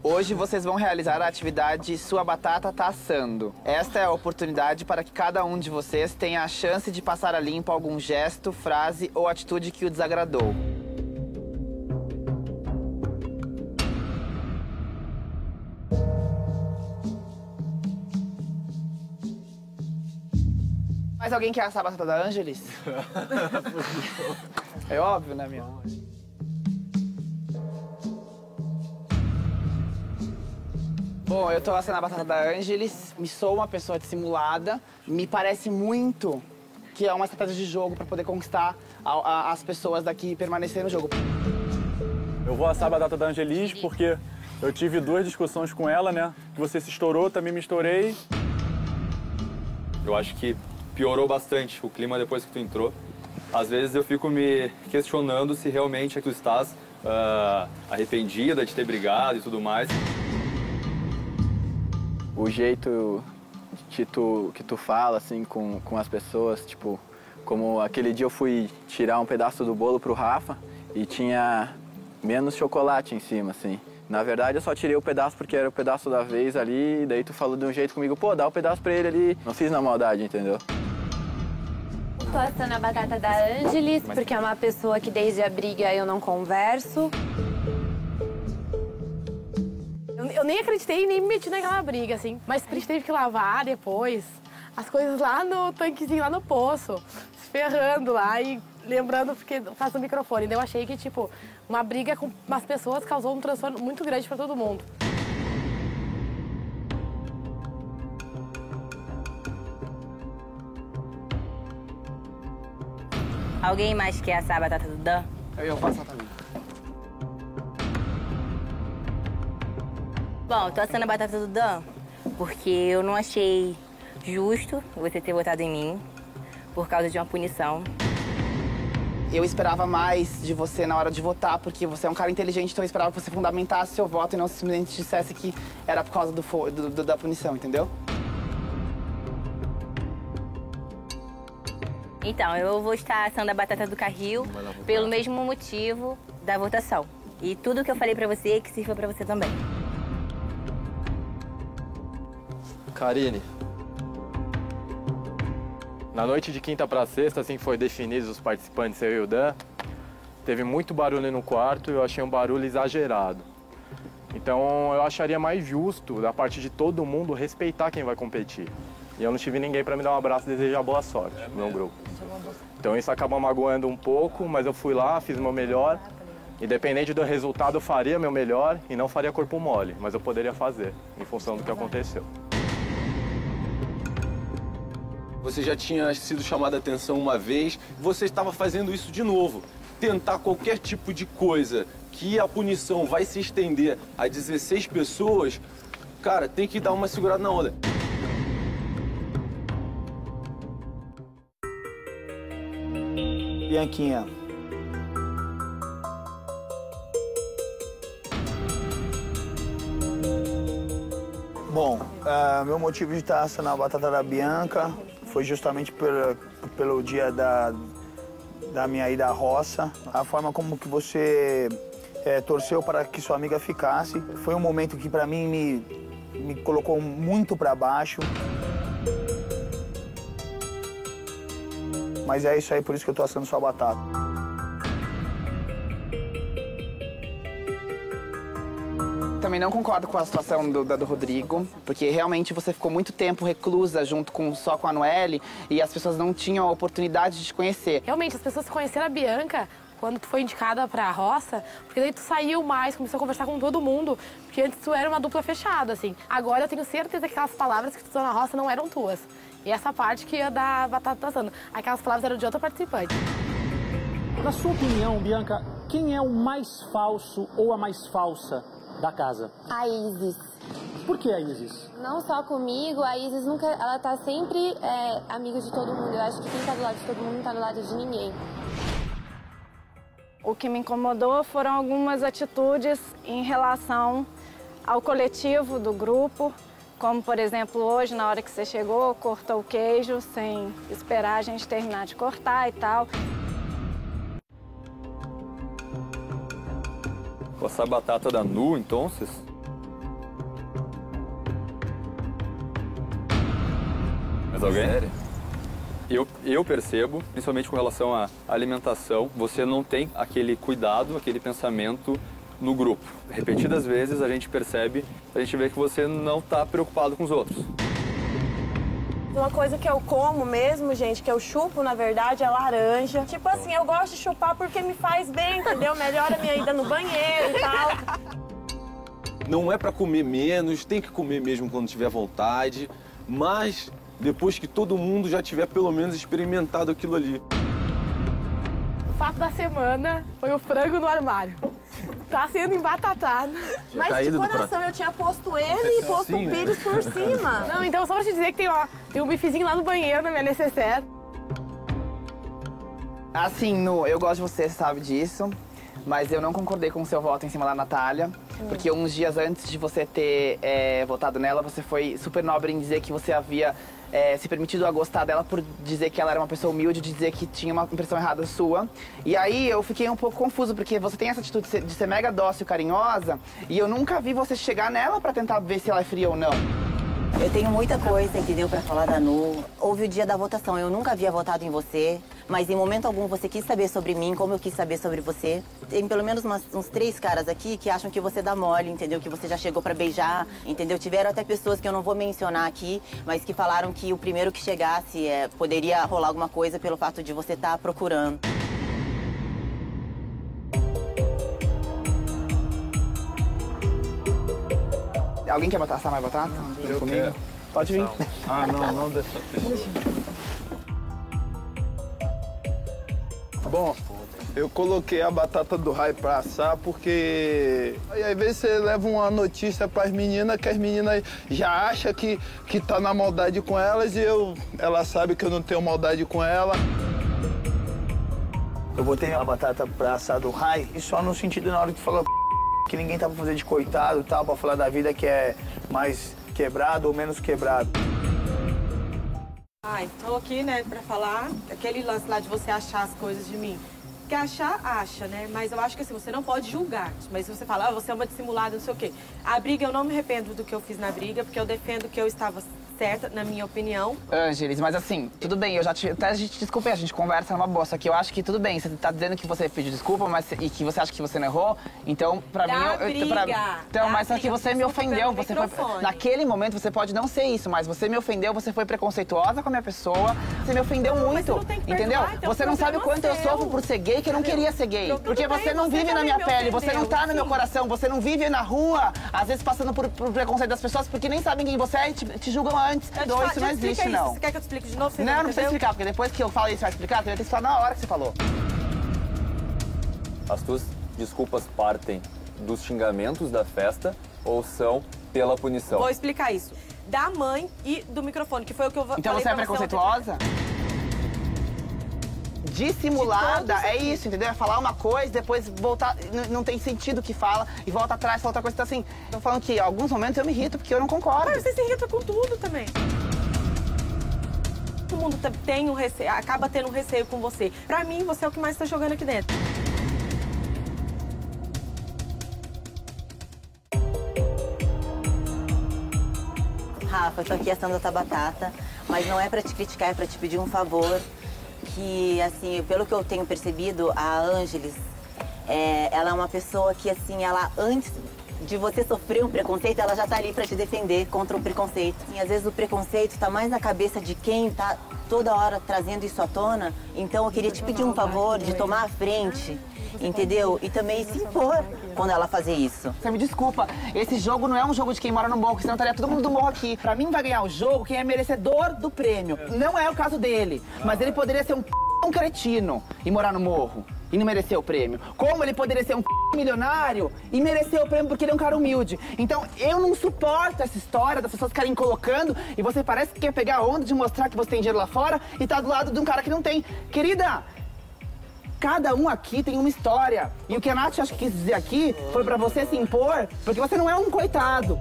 Hoje vocês vão realizar a atividade Sua Batata Tá Assando. Esta é a oportunidade para que cada um de vocês tenha a chance de passar a limpo algum gesto, frase ou atitude que o desagradou. Mais alguém quer assar a batata da Ângeles? É óbvio, né, minha? Bom, eu tô assando a batata da Ângeles, me sou uma pessoa dissimulada, me parece muito que é uma estratégia de jogo para poder conquistar as pessoas daqui e permanecer no jogo. Eu vou assar a batata da Angelis porque eu tive 2 discussões com ela, né? Que você se estourou, também me estourei. Eu acho que piorou bastante o clima depois que tu entrou. Às vezes eu fico me questionando se realmente é que tu estás arrependida de ter brigado e tudo mais. O jeito que tu fala, assim, com as pessoas, tipo, como aquele dia eu fui tirar um pedaço do bolo pro Rafa e tinha menos chocolate em cima, assim. Na verdade, eu só tirei o pedaço porque era o pedaço da vez ali, e daí tu falou de um jeito comigo, pô, dá o pedaço pra ele ali. Não fiz na maldade, entendeu? Tô assando a batata da Ângeles, porque é uma pessoa que desde a briga eu não converso. Eu nem acreditei e nem me meti naquela briga, assim. Mas a gente teve que lavar depois as coisas lá no tanquezinho, lá no poço, se ferrando lá e lembrando porque faz o microfone. Então eu achei que, tipo, uma briga com umas pessoas causou um transtorno muito grande pra todo mundo. Alguém mais quer assar a batata do Dan? Eu vou passar também. Bom, tô assando a batata do Dan porque eu não achei justo você ter votado em mim por causa de uma punição. Eu esperava mais de você na hora de votar, porque você é um cara inteligente, então eu esperava que você fundamentasse seu voto e não simplesmente dissesse que era por causa da punição, entendeu? Então, eu vou estar assando a batata do Carril pelo mesmo motivo da votação. E tudo que eu falei pra você, que sirva pra você também. Karine, na noite de quinta pra sexta, assim que foi definidos os participantes, eu e o Dan, teve muito barulho no quarto e eu achei um barulho exagerado. Então, eu acharia mais justo, da parte de todo mundo, respeitar quem vai competir. E eu não tive ninguém para me dar um abraço e desejar boa sorte no meu grupo. Então isso acabou magoando um pouco, mas eu fui lá, fiz o meu melhor. Independente do resultado, eu faria meu melhor e não faria corpo mole, mas eu poderia fazer, em função do que aconteceu. Você já tinha sido chamado a atenção uma vez, você estava fazendo isso de novo. Tentar qualquer tipo de coisa que a punição vai se estender a 16 pessoas, cara, tem que dar uma segurada na onda. Bianquinha. Bom, meu motivo de estar assando a batata da Bianca foi justamente pelo dia da minha ida à roça. A forma como que você torceu para que sua amiga ficasse foi um momento que para mim me colocou muito para baixo. Mas é isso aí, por isso que eu tô assando sua batata. Também não concordo com a situação do Rodrigo, porque realmente você ficou muito tempo reclusa junto só com a Noelle e as pessoas não tinham a oportunidade de te conhecer. Realmente, as pessoas conheceram a Bianca quando tu foi indicada pra roça, porque daí tu saiu mais, começou a conversar com todo mundo, porque antes tu era uma dupla fechada, assim. Agora eu tenho certeza que aquelas palavras que tu usou na roça não eram tuas. E essa parte que ia dar batata assando. Aquelas palavras eram de outro participante. Na sua opinião, Bianca, quem é o mais falso ou a mais falsa da casa? A Isis. Por que a Isis? Não só comigo, a Isis nunca, ela tá sempre amiga de todo mundo. Eu acho que quem tá do lado de todo mundo não tá do lado de ninguém. O que me incomodou foram algumas atitudes em relação ao coletivo do grupo, como, por exemplo, hoje, na hora que você chegou, cortou o queijo sem esperar a gente terminar de cortar e tal. Essa batata da Nu, então? Mais alguém? Sério? Eu percebo, principalmente com relação à alimentação, você não tem aquele cuidado, aquele pensamento no grupo. Repetidas vezes a gente percebe, a gente vê que você não está preocupado com os outros. Uma coisa que eu como mesmo, gente, que eu chupo, na verdade, é laranja. Tipo assim, eu gosto de chupar porque me faz bem, entendeu? Melhora a minha ida no banheiro e tal. Não é pra comer menos, tem que comer mesmo quando tiver vontade, mas depois que todo mundo já tiver pelo menos experimentado aquilo ali. O fato da semana foi o frango no armário. Tá sendo embatatado. Mas de coração, eu tinha posto ele e posto o Pires por cima. Não, então só pra te dizer que tem um bifezinho lá no banheiro, na minha necessaire. Assim, eu gosto de você sabe disso. Mas eu não concordei com o seu voto em cima da Natália. Porque uns dias antes de você ter votado nela, você foi super nobre em dizer que você havia se permitido a gostar dela por dizer que ela era uma pessoa humilde, de dizer que tinha uma impressão errada sua. E aí eu fiquei um pouco confuso, porque você tem essa atitude de ser mega dócil, carinhosa, e eu nunca vi você chegar nela pra tentar ver se ela é fria ou não. Eu tenho muita coisa, entendeu, pra falar da Nu. Houve o dia da votação, eu nunca havia votado em você, mas em momento algum você quis saber sobre mim, como eu quis saber sobre você. Tem pelo menos uns 3 caras aqui que acham que você dá mole, entendeu, que você já chegou pra beijar, entendeu. Tiveram até pessoas que eu não vou mencionar aqui, mas que falaram que o primeiro que chegasse poderia rolar alguma coisa pelo fato de você estar procurando. Alguém quer botar essa mais batata? Eu comigo? quero. Pode vir. Ah, não dessa vez. Bom, eu coloquei a batata do Rai pra assar porque aí, às vezes você leva uma notícia pras meninas que as meninas já acham que tá na maldade com elas e ela sabe que eu não tenho maldade com ela. Eu botei a batata pra assar do Rai e só no sentido na hora que falou que ninguém tá pra fazer de coitado e tal, pra falar da vida que é mais quebrado ou menos quebrado. Tô aqui, né, pra falar aquele lance lá de você achar as coisas de mim. Porque achar, acha, né? Mas eu acho que assim, você não pode julgar. Mas se você fala, você é uma dissimulada, não sei o quê. A briga, eu não me arrependo do que eu fiz na briga, porque eu defendo que eu estava certa, na minha opinião. Ângeles, mas assim, tudo bem, eu já até a gente desculpei, a gente conversa numa boa, só que eu acho que tudo bem, você tá dizendo que você pediu desculpa, e que você acha que você não errou, então pra mim... Mas só que você me ofendeu, você foi, naquele momento você pode não ser isso, mas você me ofendeu, você foi preconceituosa com a minha pessoa, você me ofendeu muito, entendeu? Então você não sabe o quanto eu sofro por ser gay, que eu não queria ser gay, porque você não vive na minha pele, você não tá no meu coração, você não vive na rua, às vezes passando por preconceito das pessoas, porque nem sabem quem você é e te julgam antes. Isso não existe, não. Você quer que eu te explique de novo? Não precisa explicar, porque depois que eu falo isso, você vai explicar, você vai ter que falar na hora que você falou. As tuas desculpas partem dos xingamentos da festa ou são pela punição? Vou explicar isso. Da mãe e do microfone, que foi o que eu falei. Então você é preconceituosa? Dissimulada, é isso, entendeu? É falar uma coisa, depois voltar, não tem sentido o que fala, e volta atrás, fala outra coisa. Então assim, tô falando que em alguns momentos eu me irrito, porque eu não concordo. Mas você se irrita com tudo também. Todo mundo tem um receio, acaba tendo um receio com você. Pra mim, você é o que mais tá jogando aqui dentro. Rafa, eu tô aqui assando essa batata, mas não é pra te criticar, é pra te pedir um favor. Que, assim, pelo que eu tenho percebido, a Ângeles, ela é uma pessoa que, assim, ela antes de você sofrer um preconceito, ela já tá ali pra te defender contra o preconceito. E às vezes o preconceito tá mais na cabeça de quem tá toda hora trazendo isso à tona. Então eu queria te pedir um favor de tomar a frente, entendeu? E também se impor quando ela fazer isso. Você me desculpa, esse jogo não é um jogo de quem mora no morro, senão estaria todo mundo do morro aqui. Pra mim vai ganhar o jogo quem é merecedor do prêmio. Não é o caso dele, mas ele poderia ser um cretino e morar no morro e não merecer o prêmio. Como ele poderia ser um milionário e merecer o prêmio porque ele é um cara humilde. Então eu não suporto essa história das pessoas ficarem colocando e você parece que quer pegar a onda de mostrar que você tem dinheiro lá fora e tá do lado de um cara que não tem. Querida, cada um aqui tem uma história. E o que a Nath acho que quis dizer aqui foi pra você se impor, porque você não é um coitado.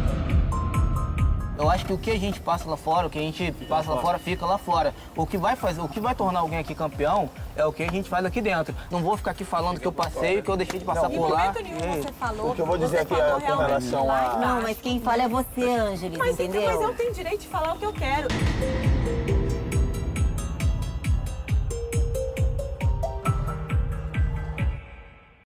Eu acho que o que a gente passa lá fora, o que a gente passa lá fora, fica lá fora. O que vai tornar alguém aqui campeão é o que a gente faz aqui dentro. Não vou ficar aqui falando que eu passei, que eu deixei de passar por lá. Você falou, o que eu vou dizer aqui é com relação a... Não, mas quem fala é você, Ângeles, entendeu? Mas eu tenho direito de falar o que eu quero.